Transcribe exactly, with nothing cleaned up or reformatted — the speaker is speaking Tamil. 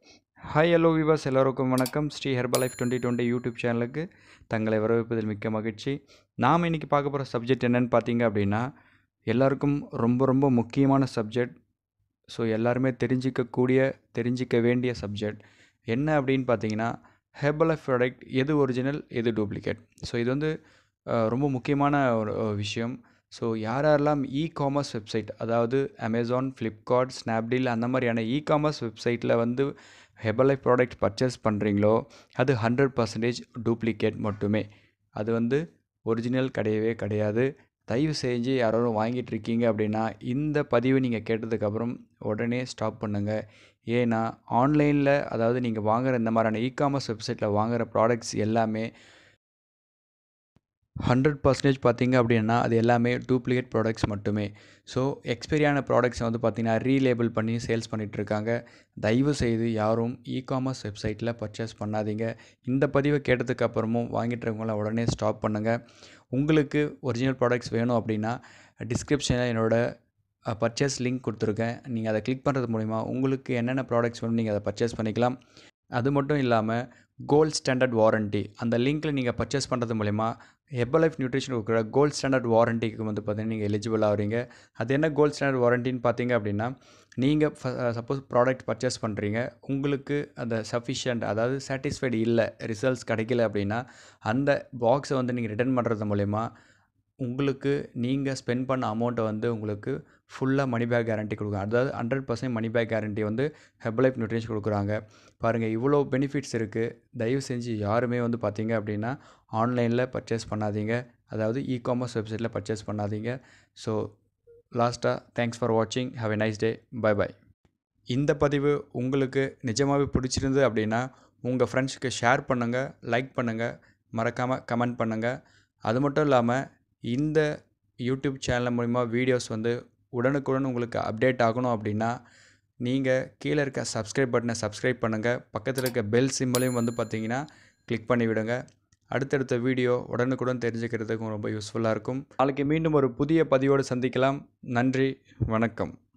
ஹாய் ஹலோ விவாஸ் எல்லோருக்கும் வணக்கம். Shri Herbalife twenty twenty YouTube சேனலுக்கு தங்களை வரவேற்பதில் மிக்க மகிழ்ச்சி. நாம் இன்றைக்கி பார்க்க போகிற சப்ஜெக்ட் என்னென்னு பார்த்தீங்க அப்படின்னா, எல்லாருக்கும் ரொம்ப ரொம்ப முக்கியமான சப்ஜெக்ட். ஸோ எல்லாருமே தெரிஞ்சிக்கக்கூடிய தெரிஞ்சிக்க வேண்டிய சப்ஜெக்ட் என்ன அப்படின்னு பார்த்தீங்கன்னா, ஹெர்பல் லைஃப் ப்ராடக்ட் எது ஒரிஜினல் எது டூப்ளிகேட். ஸோ இது வந்து அஹ், ரொம்ப முக்கியமான ஒரு அஹ், விஷயம். ஸோ யார் யாரெல்லாம் இ காமர்ஸ் வெப்சைட், அதாவது அமேசான், ஃப்ளிப்கார்ட், ஸ்னாப்டீல் அந்த மாதிரியான இ காமர்ஸ் வெப்சைட்டில் வந்து ஹெர்பல் லைஃப் ப்ராடக்ட் பர்ச்சேஸ் பண்ணுறீங்களோ, அது ஹண்ட்ரட் பர்சன்டேஜ் டூப்ளிகேட் மட்டுமே. அது வந்து ஒரிஜினல் கிடையவே கிடையாது. தயவு செஞ்சு யாரும் வாங்கிட்டு இருக்கீங்க அப்படின்னா, இந்த பதிவு நீங்கள் கேட்டதுக்கப்புறம் உடனே ஸ்டாப் பண்ணுங்கள். ஏன்னா ஆன்லைனில், அதாவது நீங்கள் வாங்குகிற இந்த மாதிரியான இ காமர்ஸ் வெப்சைட்டில் வாங்குகிற ப்ராடக்ட்ஸ் எல்லாமே ஹண்ட்ரட் பர்சன்டேஜ் பார்த்தீங்க அப்படின்னா அது எல்லாமே டூப்ளிகேட் ப்ராடக்ட்ஸ் மட்டுமே. ஸோ எக்ஸ்பைரியான ப்ராடக்ட்ஸை வந்து பார்த்திங்கன்னா ரீலேபிள் பண்ணி சேல்ஸ் பண்ணிகிட்ருக்காங்க. தயவு செய்து யாரும் இ காமர்ஸ் வெப்சைட்டில் பர்ச்சேஸ் பண்ணாதீங்க. இந்த பதிவை கேட்டதுக்கு அப்புறமும் வாங்கிட்டுருக்கவங்கள உடனே ஸ்டாப் பண்ணுங்கள். உங்களுக்கு ஒரிஜினல் ப்ராடக்ட்ஸ் வேணும் அப்படின்னா டிஸ்கிரிப்ஷனில் என்னோடய பர்ச்சேஸ் லிங்க் கொடுத்துருக்கேன். நீங்கள் அதை கிளிக் பண்ணுறது மூலிமா உங்களுக்கு என்னென்ன ப்ராடக்ட்ஸ் வேணும் நீங்கள் அதை பர்ச்சேஸ் பண்ணிக்கலாம். அது மட்டும் இல்லாமல் கோல்ட் ஸ்டாண்டர்ட் வாரண்ட்டி அந்த லிங்க்கில் நீங்கள் பர்ச்சேஸ் பண்ணுறது மூலிமா ஹெர்பல் லைஃப் நியூட்ரிஷன் கொடுக்குற கோல்ட் ஸ்டாண்டர்ட் வாரண்ட்டிக்கு வந்து பார்த்தீங்கன்னா நீங்கள் எலிஜிபிள் ஆகிறீங்க. அது என்ன கோல்ட் ஸ்டாண்டர்ட் வாரண்ட்டின்னு பார்த்தீங்க அப்படின்னா, நீங்கள் சப்போஸ் ப்ராடக்ட் பர்ச்சேஸ் பண்ணுறீங்க, உங்களுக்கு அந்த சஃபிஷியன்ட், அதாவது சாட்டிஸ்ஃபைடு இல்லை, ரிசல்ட்ஸ் கிடைக்கல அப்படின்னா அந்த பாக்ஸை வந்து நீங்கள் ரிட்டர்ன் பண்ணுறது மூலிமா உங்களுக்கு நீங்கள் ஸ்பெண்ட் பண்ண அமௌண்ட்டை வந்து உங்களுக்கு ஃபுல்லாக மணி பேக் கேரண்டி கொடுக்குறாங்க. அதாவது hundred percent money back guarantee வந்து ஹெர்பல் லைஃப் நியூட்ரிஷன் கொடுக்குறாங்க. பாருங்கள், இவ்வளோ பெனிஃபிட்ஸ் இருக்குது. தயவு செஞ்சு யாருமே வந்து பார்த்தீங்க அப்படின்னா ஆன்லைனில் பர்ச்சேஸ் பண்ணாதீங்க, அதாவது இ காமர்ஸ் வெப்சைட்டில் பர்ச்சேஸ் பண்ணாதீங்க. ஸோ லாஸ்ட்டாக தேங்க்ஸ் ஃபார் வாட்சிங். Have a nice day. Bye bye. இந்த பதிவு உங்களுக்கு நிஜமாகவே பிடிச்சிருந்து அப்படின்னா உங்கள் ஃப்ரெண்ட்ஸுக்கு ஷேர் பண்ணுங்கள், லைக் பண்ணுங்கள், மறக்காமல் கமெண்ட் பண்ணுங்கள். அது மட்டும் இல்லாமல் இந்த யூடியூப் சேனல் மூலிமா வீடியோஸ் வந்து உடனுக்குடன் உங்களுக்கு அப்டேட் ஆகணும் அப்படின்னா நீங்கள் கீழே இருக்க சப்ஸ்கிரைப் பட்டனை சப்ஸ்கிரைப் பண்ணுங்கள். பக்கத்தில் இருக்க பெல் சிம்பலையும் வந்து பார்த்தீங்கன்னா கிளிக் பண்ணி விடுங்க. அடுத்தடுத்த வீடியோ உடனுக்குடன் தெரிஞ்சுக்கிறதுக்கும் ரொம்ப யூஸ்ஃபுல்லாக இருக்கும். நாளைக்கு மீண்டும் ஒரு புதிய பதிவோடு சந்திக்கலாம். நன்றி, வணக்கம்.